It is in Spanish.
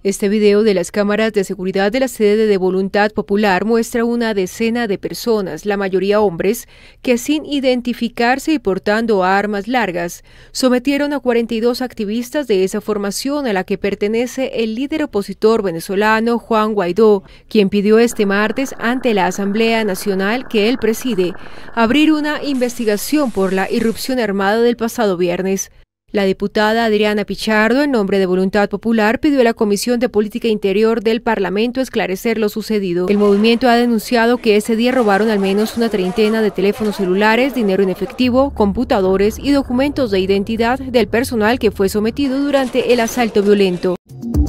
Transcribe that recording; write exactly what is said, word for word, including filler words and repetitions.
Este video de las cámaras de seguridad de la sede de Voluntad Popular muestra una decena de personas, la mayoría hombres, que sin identificarse y portando armas largas, sometieron a cuarenta y dos activistas de esa formación a la que pertenece el líder opositor venezolano Juan Guaidó, quien pidió este martes ante la Asamblea Nacional que él preside abrir una investigación por la irrupción armada del pasado viernes. La diputada Adriana Pichardo, en nombre de Voluntad Popular, pidió a la Comisión de Política Interior del Parlamento esclarecer lo sucedido. El movimiento ha denunciado que ese día robaron al menos una treintena de teléfonos celulares, dinero en efectivo, computadores y documentos de identidad del personal que fue sometido durante el asalto violento.